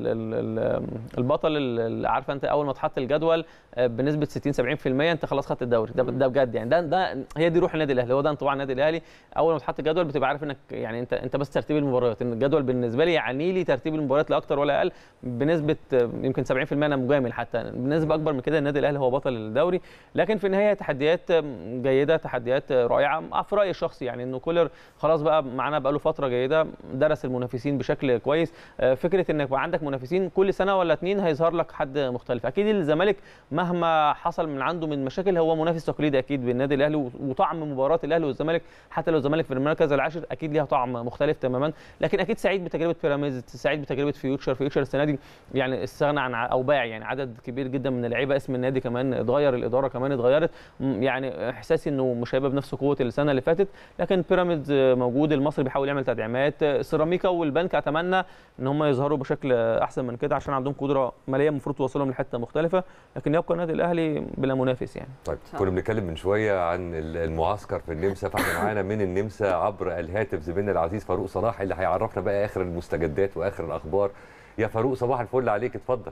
البطل اللي عارفه انت اول ما اتحط الجدول بنسبه 60-70% انت خلاص خدت الدوري. ده بجد يعني، ده هي دي روح النادي الاهلي، هو ده انطباع النادي الاهلي. اول ما تحط الجدول بتبقى عارف انك يعني انت بس ترتيب المباريات، ان الجدول بالنسبه لي يعني لي ترتيب المباريات لا اكتر ولا اقل. بنسبه يمكن 70% انا مجامل، حتى بنسبه اكبر من كده النادي الاهلي هو بطل الدوري. لكن في النهايه تحديات جيده، تحديات رائعه في رايي الشخصي، يعني انه كولر خلاص بقى معانا بقى له فتره جيده، درس المنافسين بشكل كويس. فكره انك يبقى عندك منافسين كل سنه ولا اتنين هيظهر لك حد مختلف. اكيد الزمالك مهما حصل من عنده من مشاكل هو منافس تقليدي اكيد بالنادي الاهلي، وطعم مباراه الاهلي والزمالك حتى لو الزمالك في المركز العاشر اكيد ليها طعم مختلف تماما. لكن اكيد سعيد بتجربه بيراميدز، سعيد بتجربه فيوتشر السنه دي يعني استغنى عن او باع يعني عدد كبير جدا من اللعيبه، اسم النادي كمان اتغير، الاداره كمان اتغيرت، يعني احساسي انه مش هيبقى بنفس قوه السنه اللي فاتت. لكن بيراميدز موجود، المصري بيحاول يعمل تدعيمات، سيراميكا والبنك اتمنى ان هم يظهروا بشكل احسن من كده عشان عندهم قدره ماليه المفروض توصلهم لحته مختلفه، لكن يبقى النادي الاهلي بلا منافس يعني. طيب كنا بنتكلم من شويه عن المعسكر في النمسا، فاحنا معانا من النمسا عبر الهاتف زميلنا العزيز فاروق صلاح اللي هيعرفنا بقى اخر المستجدات واخر الاخبار. يا فاروق صباح الفل عليك، اتفضل.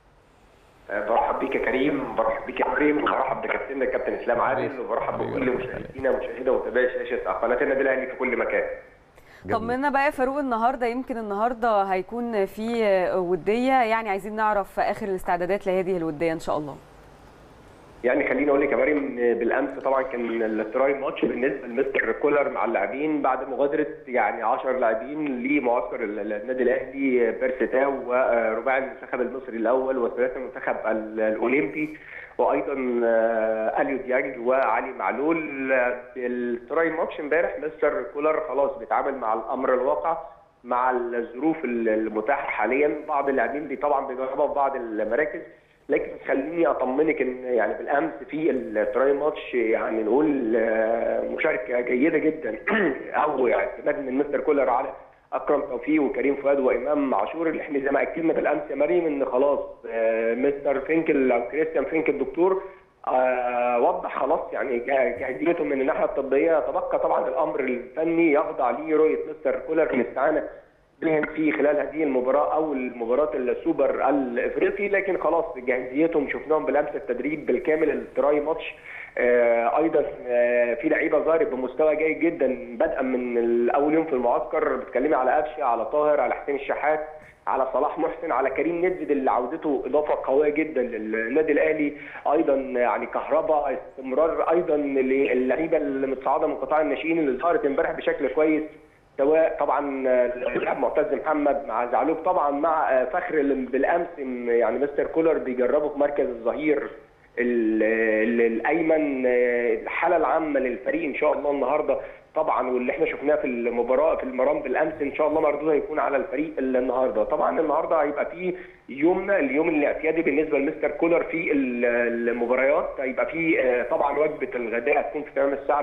برحب بيك يا كريم، برحب بيك يا مريم، وبرحب بكابتننا الكابتن اسلام عادل، وبرحب بكل مشاهدينا ومشاهدة ومتابعي شاشه قناه النادي الاهلي في كل مكان. طمنا بقى يا فاروق، النهارده يمكن النهارده هيكون في وديه، يعني عايزين نعرف اخر الاستعدادات لهذه الوديه ان شاء الله. يعني خليني اقول لك يا مريم، بالامس طبعا كان التراي ماتش بالنسبه لمستر كولر مع اللاعبين بعد مغادره يعني 10 لاعبين لمعسكر النادي الاهلي، بيرسيتاو ورباعي المنتخب المصري الاول وثلاثي المنتخب الاولمبي وايضا اليو ديانج وعلي معلول. التراي ماتش امبارح مستر كولر خلاص بيتعامل مع الامر الواقع مع الظروف المتاحه حاليا. بعض اللاعبين طبعا بيجربوا في بعض المراكز، لكن خليني اطمنك ان يعني بالامس في التراي ماتش يعني نقول مشاركه جيده جدا او اعتماد من مستر كولر على اكرم توفيق وكريم فؤاد وامام عاشور، اللي احنا زي ما اكدنا بالامس يا مريم ان خلاص مستر فينكل او كريستيان فينكل الدكتور وضح خلاص يعني جاهزيتهم من الناحيه الطبيه. تبقى طبعا الامر الفني يخضع لرؤيه مستر كولر الاستعانه بهم في خلال هذه المباراه او المباراه السوبر الافريقي، لكن خلاص جاهزيتهم شفناهم بالامس التدريب بالكامل. التراي ماتش ايضا في لعيبه ظهرت بمستوى جيد جدا بدءا من اول يوم في المعسكر. بتكلمي على قفشه، على طاهر، على حسين الشحات، على صلاح محسن، على كريم نيدفيد اللي عودته اضافه قويه جدا للنادي الاهلي، ايضا يعني كهربا، استمرار ايضا للعيبه اللي متصاعده من قطاع الناشئين اللي ظهرت امبارح بشكل كويس، سواء طبعا اللاعب معتز محمد مع زعلوب طبعا مع فخر بالامس يعني مستر كولر بيجربه في مركز الظهير الايمن. الحاله العامه للفريق ان شاء الله النهارده طبعا واللي احنا شفناه في المباراه في المران بالامس ان شاء الله مردود هيكون على الفريق النهارده. طبعا النهارده هيبقى فيه يومنا اليوم الاعتيادي بالنسبه لمستر كولر في المباريات. هيبقى فيه طبعا وجبه الغداء هتكون في تمام الساعه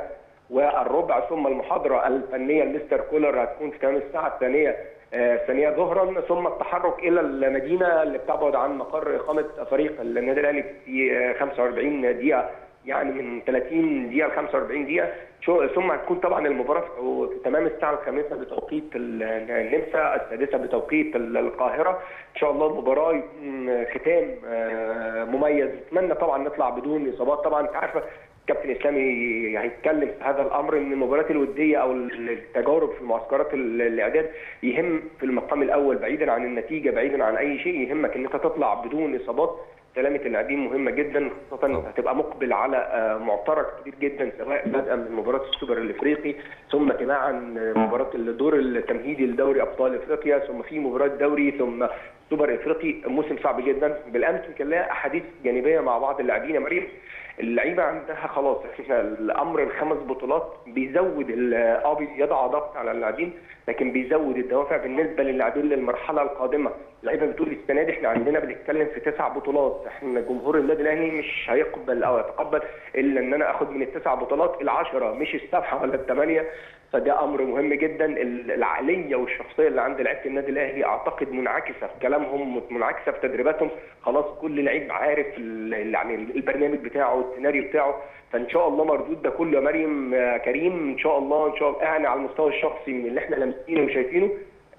1:15، ثم المحاضره الفنيه لمستر كولر هتكون في تمام الساعه الثانيه ظهرا، ثم التحرك الى المدينه اللي بتبعد عن مقر اقامه فريق النادي الاهلي في 45 دقيقه، يعني من 30 دقيقه ل 45 دقيقه، ثم هتكون طبعا المباراه في تمام الساعه 5 بتوقيت النمسا، 6 بتوقيت القاهره. ان شاء الله المباراه يكون ختام مميز. نتمنى طبعا نطلع بدون اصابات. طبعا انت عارفه كابتن اسلامي هيتكلم في هذا الامر ان المباريات الوديه او التجارب في معسكرات الاعداد يهم في المقام الاول بعيدا عن النتيجه، بعيدا عن اي شيء، يهمك ان انت تطلع بدون اصابات. سلامه اللاعبين مهمه جدا، خاصه هتبقى مقبل على معترك كبير جدا سواء بدءا من مباراه السوبر الافريقي ثم تباعا مباراه الدور التمهيدي لدوري ابطال افريقيا ثم في مباراه دوري ثم سوبر افريقي. موسم صعب جدا. بالامس كان لها احاديث جانبيه مع بعض اللاعبين يا مريم. اللعيبه عندها خلاص احنا الامر الخمس بطولات بيزود يضع ضغط على اللاعبين، لكن بيزود الدوافع بالنسبه للاعبين للمرحله القادمه. اللعيبه بتقول السنه دي احنا عندنا بنتكلم في 9 بطولات، احنا جمهور النادي الاهلي مش هيقبل او يتقبل الا ان انا اخد من ال9 بطولات ال10 مش ال7 ولا ال8. فده امر مهم جدا. العقليه والشخصيه اللي عند لعيبه النادي الاهلي اعتقد منعكسه في كلامهم، منعكسه في تدريباتهم. خلاص كل لعيب عارف يعني البرنامج بتاعه، السيناريو بتاعه. فان شاء الله مردود ده كله يا مريم كريم ان شاء الله يعني على المستوى الشخصي من اللي احنا لامسينه وشايفينه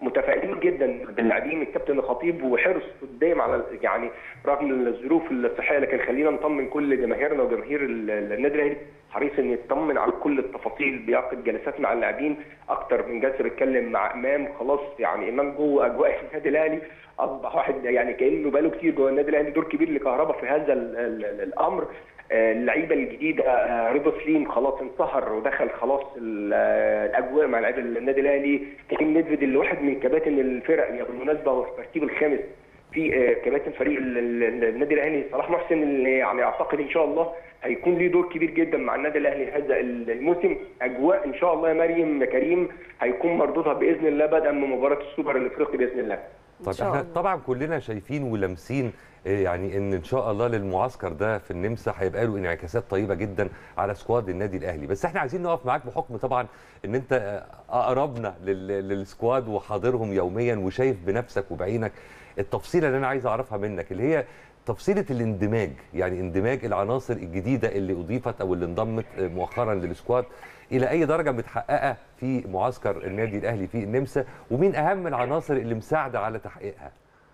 متفائلين جدا باللاعبين. الكابتن الخطيب وحرص قدام على يعني رغم الظروف الصحيه، لكن خلينا نطمن كل جماهيرنا وجماهير النادي الاهلي، حريص ان يطمن على كل التفاصيل، بيعقد جلسات مع اللاعبين اكتر من جلسه، بيتكلم مع امام. خلاص يعني امام جوه اجواء النادي الاهلي، اصبح واحد يعني كانه بقاله كتير جوه النادي الاهلي، دور كبير لكهربا في هذا الامر. اللعيبه الجديده رضا سليم خلاص انصهر ودخل خلاص الاجواء مع لعيبه النادي الاهلي. كريم ندفد اللي واحد من كباتن الفرق يعني بالمناسبه، هو في الترتيب الخامس في كباتن فريق النادي الاهلي. صلاح محسن اللي يعني اعتقد ان شاء الله هيكون ليه دور كبير جدا مع النادي الاهلي هذا الموسم. اجواء ان شاء الله يا مريم كريم هيكون مردودها باذن الله بدءا من مباراه السوبر الافريقي باذن الله. طيب احنا طبعا كلنا شايفين ولامسين يعني ان شاء الله للمعسكر ده في النمسا هيبقى له انعكاسات طيبه جدا على سكواد النادي الاهلي، بس احنا عايزين نقف معاك بحكم طبعا ان انت اقربنا للسكواد وحاضرهم يوميا وشايف بنفسك وبعينك. التفصيله اللي انا عايز اعرفها منك اللي هي تفصيله الاندماج، يعني اندماج العناصر الجديده اللي اضيفت او اللي انضمت مؤخرا للسكواد، الى اي درجه متحققه في معسكر النادي الاهلي في النمسا، ومين اهم العناصر اللي مساعده على تحقيقها؟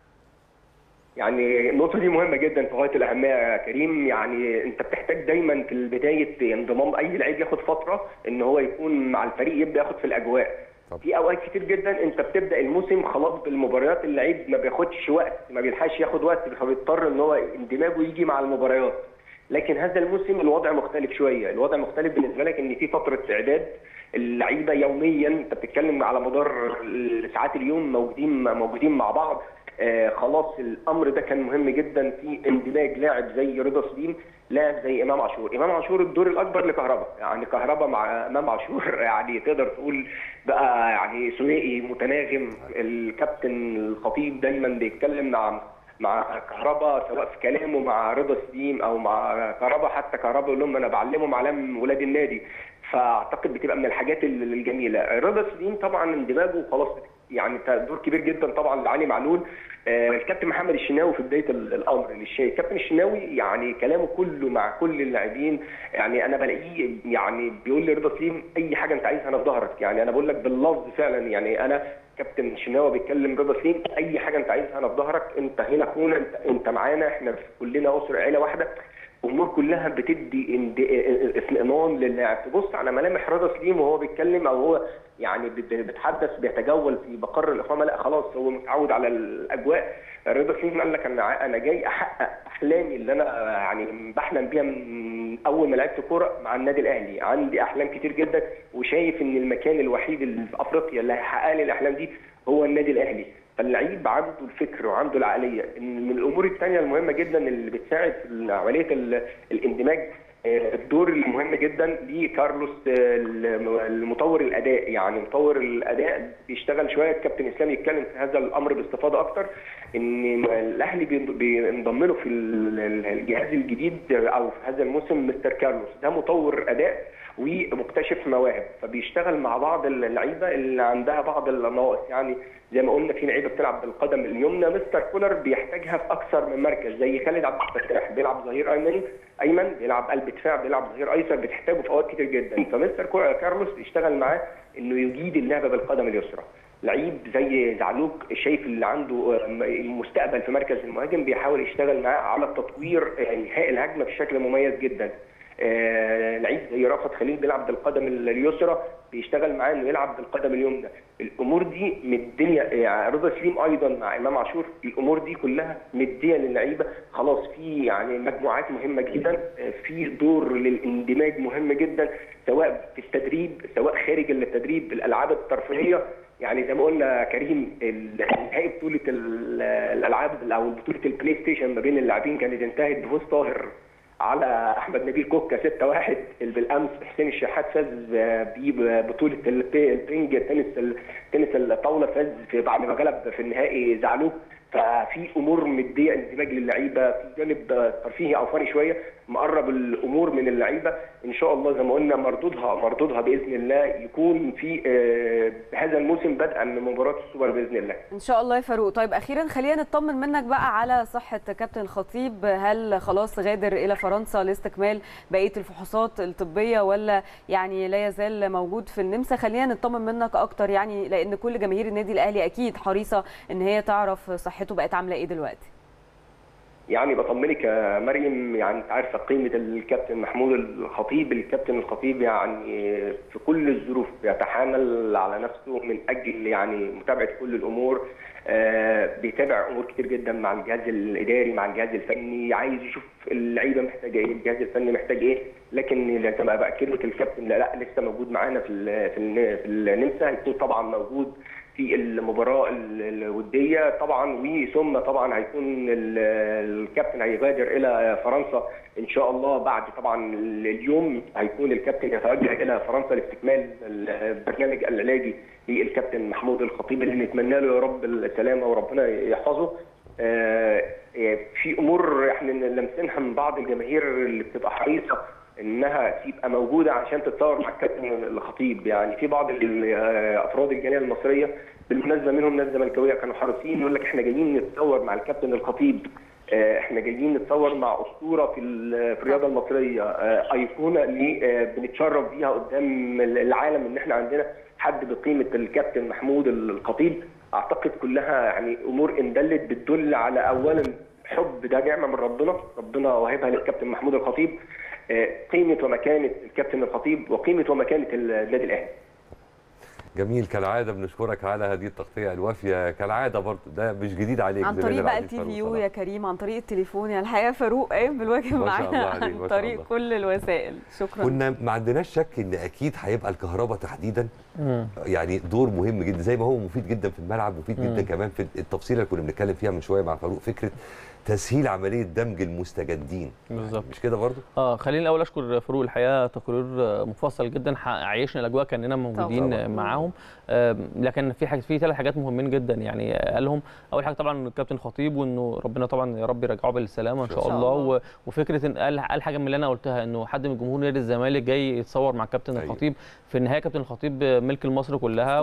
يعني النقطة دي مهمة جدا في غاية الأهمية يا كريم. يعني أنت بتحتاج دايما في البداية انضمام أي لعيب ياخد فترة إن هو يكون مع الفريق، يبدأ ياخد في الأجواء. في أوقات كتير جدا أنت بتبدأ الموسم خلاص بالمباريات، اللعيب ما بياخدش وقت، ما بيلحقش ياخد وقت، فبيضطر إن هو اندماجه يجي مع المباريات. لكن هذا الموسم الوضع مختلف شوية، الوضع مختلف بالنسبة لك إن في فترة إعداد. اللعيبة يوميا أنت بتتكلم على مدار ساعات اليوم موجودين مع بعض. خلاص الامر ده كان مهم جدا في اندماج لاعب زي رضا سليم، لاعب زي امام عاشور. امام عاشور الدور الاكبر لكهربا، يعني كهربا مع امام عاشور يعني تقدر تقول بقى يعني ثنائي متناغم. الكابتن الخطيب دايما بيتكلم مع كهربا سواء في كلامه مع رضا سليم او مع كهربا، حتى كهربا يقول لهم انا بعلمهم علام ولاد النادي. فاعتقد بتبقى من الحاجات الجميله. رضا سليم طبعا اندماجه خلاص يعني دور كبير جدا طبعا لعلي معلول. الكابتن محمد الشناوي في بدايه الامر، الكابتن الشناوي يعني كلامه كله مع كل اللاعبين. يعني انا بلاقيه يعني بيقول لي رضا سليم اي حاجه انت عايزها انا في ظهرك، يعني انا بقول لك باللفظ فعلا. يعني انا كابتن الشناوي بيتكلم رضا سليم اي حاجه انت عايزها انا في ظهرك، انت هنا اخونا، انت معانا، احنا كلنا اسره عيله واحده. الامور كلها بتدي اطمئنان للاعب. تبص على ملامح رضا سليم وهو بيتكلم او هو يعني بيتحدث بيتجول في مقر الاقامه، لا خلاص هو متعود على الاجواء. رضا سليم قال لك انا جاي احقق احلامي اللي انا يعني بحلم بيها من اول ما لعبت كوره مع النادي الاهلي. عندي احلام كتير جدا وشايف ان المكان الوحيد اللي في افريقيا اللي هيحقق لي الاحلام دي هو النادي الاهلي. فاللعيب عنده الفكر وعنده العقليه. من الامور الثانيه المهمه جدا اللي بتساعد في عمليه الاندماج الدور المهم جدا لكارلوس المطور الاداء. يعني مطور الاداء بيشتغل شويه، الكابتن اسلام يتكلم في هذا الامر باستفاضه اكتر، ان الاهلي بينضم له في الجهاز الجديد او في هذا الموسم مستر كارلوس. ده مطور اداء ومكتشف مواهب، فبيشتغل مع بعض اللعيبه اللي عندها بعض النواقص. يعني زي ما قلنا في لعيبه بتلعب بالقدم اليمنى، مستر كولر بيحتاجها في اكثر من مركز، زي خالد عبد الفتاح بيلعب ظهير ايمن، بيلعب قلب دفاع، بيلعب ظهير ايسر، بتحتاجه في اوقات كتير جدا. فمستر كارلوس يشتغل معاه انه يجيد اللعبه بالقدم اليسرى. لعيب زي زعلوك شايف اللي عنده المستقبل في مركز المهاجم، بيحاول يشتغل معاه على التطوير انهاء الهجمه بشكل مميز جدا. لعيب زي رافت خليل بيلعب بالقدم اليسرى، بيشتغل معاه انه يلعب بالقدم اليمنى. الامور دي مديه يعني رضا سليم ايضا مع امام عاشور، الامور دي كلها مديه للعيبه. خلاص في يعني مجموعات مهمه جدا، في دور للاندماج مهم جدا سواء في التدريب سواء خارج التدريب، الالعاب الترفيهيه. يعني زي ما قلنا كريم نهائي بطوله الالعاب او بطوله البلاي ستيشن ما بين اللاعبين كانت انتهت بفوز طاهر على احمد نبيل كوكا 6-1. بالامس حسين الشحات فاز ببطوله البينج تنس الطاوله، فاز بعد ما غلب في النهائي زعلوك. ففي امور مديه اندماج للعيبه، في جانب ترفيهي او فني شويه مقرب الامور من اللعيبه. ان شاء الله زي ما قلنا مردودها باذن الله يكون في هذا الموسم بدءا من مباراه السوبر باذن الله. ان شاء الله يا فاروق. طيب اخيرا خلينا نطمن منك بقى على صحه كابتن الخطيب، هل خلاص غادر الى فرنسا لاستكمال بقيه الفحوصات الطبيه ولا يعني لا يزال موجود في النمسا؟ خلينا نطمن منك اكتر يعني، لان كل جماهير النادي الاهلي اكيد حريصه ان هي تعرف صحته بقت عامله ايه دلوقتي. يعني بطمنك يا مريم، يعني انت عارفه قيمه الكابتن محمود الخطيب. الكابتن الخطيب يعني في كل الظروف بيتحامل على نفسه من اجل يعني متابعه كل الامور. بيتابع امور كتير جدا مع الجهاز الاداري، مع الجهاز الفني، عايز يشوف اللعيبه محتاجه ايه، الجهاز الفني محتاج ايه. لكن لما بقى كلمه الكابتن لا لسه موجود معانا في النمسا، هيكون طبعا موجود في المباراه الوديه طبعا، وثم طبعا هيكون الكابتن هيغادر الى فرنسا ان شاء الله. بعد طبعا اليوم هيكون الكابتن يتوجه الى فرنسا لاستكمال البرنامج العلاجي للكابتن محمود الخطيب اللي نتمنى له يا رب السلامه وربنا يحفظه. في امور احنا لمسناها من بعض الجماهير اللي بتبقى حريصه انها تبقى موجوده عشان تتصور مع الكابتن الخطيب. يعني في بعض افراد الجاليه المصريه بالمناسبه منهم ناس زملكاويه كانوا حريصين يقول لك احنا جايين نتصور مع الكابتن الخطيب، احنا جايين نتصور مع اسطوره في الرياضه المصريه، ايقونه اللي بنتشرف بيها قدام العالم ان احنا عندنا حد بقيمه الكابتن محمود الخطيب. اعتقد كلها يعني امور ان دلت بتدل على اولا حب، ده نعمه من ربنا واهبها للكابتن محمود الخطيب، قيمه ومكانه الكابتن الخطيب وقيمه ومكانه النادي الاهلي. جميل كالعاده، بنشكرك على هذه التغطيه الوافيه كالعاده، برضه ده مش جديد عليك عن طريق بقى التي في يو يا كريم، عن طريق التليفون. يعني الحقيقه فاروق قايم بالواجب معانا عن طريق كل الوسائل. شكرا. كنا ما عندناش شك ان اكيد هيبقى الكهرباء تحديدا يعني دور مهم جدا، زي ما هو مفيد جدا في الملعب، مفيد جدا كمان في التفصيله اللي كنا بنتكلم فيها من شويه مع فاروق، فكره تسهيل عمليه دمج المستجدين. بالظبط. مش كده برضه؟ خليني الاول اشكر فاروق، الحقيقه تقرير مفصل جدا، عايشنا الاجواء كاننا موجودين طبعا معاهم. لكن في 3 حاجات مهمين جدا يعني قالهم. اول حاجه طبعا الكابتن الخطيب، وانه ربنا طبعا يا رب يرجعه بالسلامه ان شاء الله. وفكره ان قال حاجه من اللي انا قلتها، انه حد من جمهور نادي الزمالك جاي يتصور مع الكابتن الخطيب. في النهايه كابتن الخطيب ملك لمصر كلها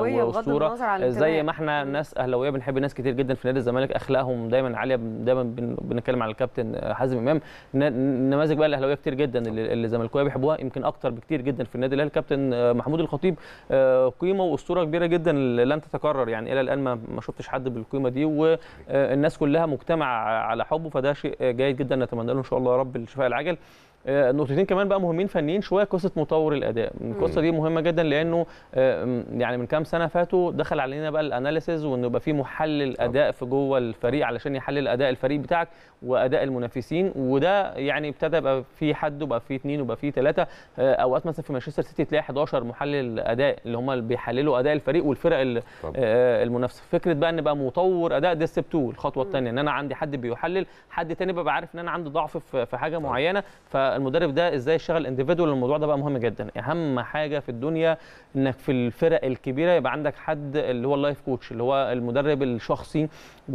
واسطوره، زي ما احنا ناس اهلاويه بنحب ناس كتير جدا في نادي الزمالك، اخلاقهم دايما عاليه، دايما بنتكلم على الكابتن حازم امام. نماذج بقى الاهلاويه كتير جدا اللي الزملكاويه بيحبوها يمكن اكتر بكتير جدا في النادي الاهلي. الكابتن محمود الخطيب قيمه واسطوره كبيره جدا لن تتكرر، يعني الى الان ما شفتش حد بالقيمه دي، والناس كلها مجتمعه على حبه، فده شيء جيد جدا، نتمنى له ان شاء الله يا رب الشفاء العاجل. نقطتين كمان بقى مهمين فنيين شويه، قصه مطور الاداء. القصه دي مهمه جدا، لانه يعني من كام سنه فاتوا دخل علينا بقى الاناليسيز، وانه يبقى في محلل اداء في جوه الفريق علشان يحلل اداء الفريق بتاعك واداء المنافسين. وده يعني ابتدى يبقى في حد وبقى في 2 وبقى في 3. اوقات مثلا في مانشستر سيتي تلاقي 11 محلل اداء اللي هم اللي بيحللوا اداء الفريق والفرق المنافسه. فكره بقى ان بقى مطور اداء ده ستيب 2، الخطوه الثانيه، ان انا عندي حد بيحلل، حد ثاني بقى عارف ان انا عندي ضعف في حاجه معينه، فالمدرب ده ازاي يشتغل انديفيدوال. الموضوع ده بقى مهم جدا. اهم حاجه في الدنيا انك في الفرق الكبيره يبقى عندك حد اللي هو اللايف كوتش، اللي هو المدرب الشخصي.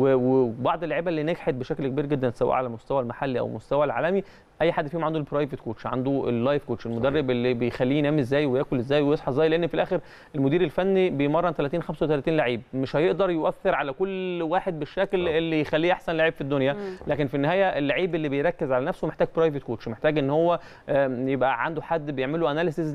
وبعض اللعيبه اللي نجحت بشكل كبير جدا سواء على المستوى المحلي او المستوى العالمي، اي حد فيهم عنده البرايفت كوتش، عنده اللايف كوتش، المدرب اللي بيخليه ينام ازاي وياكل ازاي ويصحى ازاي، لان في الاخر المدير الفني بيمرن 30 35 لعيب، مش هيقدر يؤثر على كل واحد بالشكل اللي يخليه احسن لعيب في الدنيا. لكن في النهايه اللعيب اللي بيركز على نفسه محتاج برايفت كوتش، محتاج ان هو يبقى عنده حد بيعمل له اناليسيز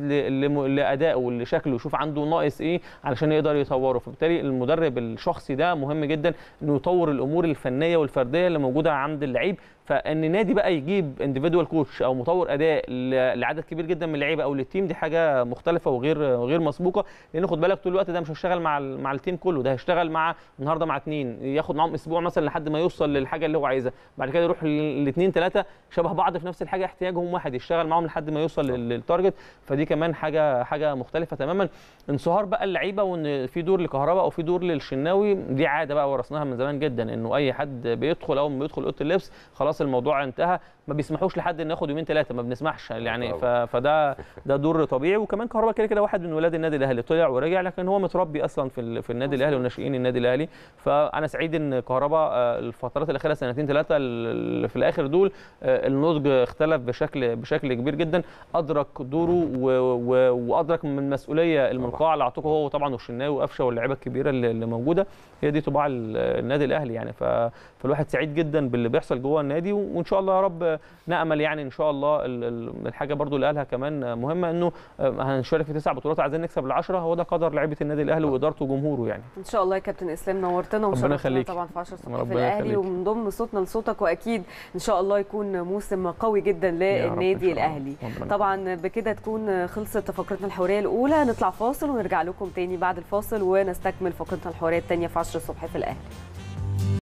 لادائه لشكله، يشوف عنده ناقص ايه علشان يقدر يطوره. فبالتالي المدرب الشخصي ده مهم جدا انه يطور الامور الفنيه والفرديه اللي موجوده عند اللعيب. فان نادي بقى يجيب انديفيدوال كوتش او مطور اداء لعدد كبير جدا من اللعيبه او للتيم، دي حاجه مختلفه وغير مسبوقه، لان خد بالك طول الوقت ده مش هيشتغل مع التيم كله، ده هيشتغل مع النهارده مع 2، ياخد معاهم اسبوع مثلا لحد ما يوصل للحاجه اللي هو عايزها، بعد كده يروح ل2 3 شبه بعض في نفس الحاجه، احتياجهم واحد، يشتغل معاهم لحد ما يوصل للتارجت. فدي كمان حاجه مختلفه تماما. انصهار بقى اللعيبه، وان في دور لكهرباء او في دور للشناوي، دي عاده بقى ورثناها من زمان جدا، انه اي حد بيدخل اول ما بيدخل اوضه اللبس خلاص خلاص الموضوع انتهى ما بيسمحوش لحد انه ياخد يومين ثلاثه، ما بنسمحش يعني. فده دور طبيعي. وكمان كهربا كده كده واحد من ولاد النادي الاهلي، طلع ورجع لكن هو متربي اصلا في النادي الاهلي وناشئين النادي الاهلي. فانا سعيد ان كهربا الفترات الاخيره سنتين ثلاثه اللي في الاخر دول النضج اختلف بشكل كبير جدا، ادرك دوره وادرك من المسؤوليه الملقاه على عاتقه هو طبعا والشناوي وقفشه واللعيبه الكبيره اللي موجوده. هي دي طباع النادي الاهلي يعني. فالواحد سعيد جدا باللي بيحصل جوه النادي، وان شاء الله يا رب نامل يعني ان شاء الله. الحاجه برضو اللي قالها كمان مهمه، انه هنشارك في 9 بطولات، عايزين نكسب ال10. هو ده قدر لعيبه النادي الاهلي وادارته وجمهوره يعني. ان شاء الله يا كابتن اسلام نورتنا وشرفتنا طبعا في 10 الصبح في الاهلي، ومنضم صوتنا لصوتك، واكيد ان شاء الله يكون موسم قوي جدا للنادي الاهلي. طبعا بكده تكون خلصت فقرتنا الحواريه الاولى. نطلع فاصل ونرجع لكم تاني بعد الفاصل ونستكمل فقرتنا الحواريه الثانيه في 10 الصبح في الاهلي.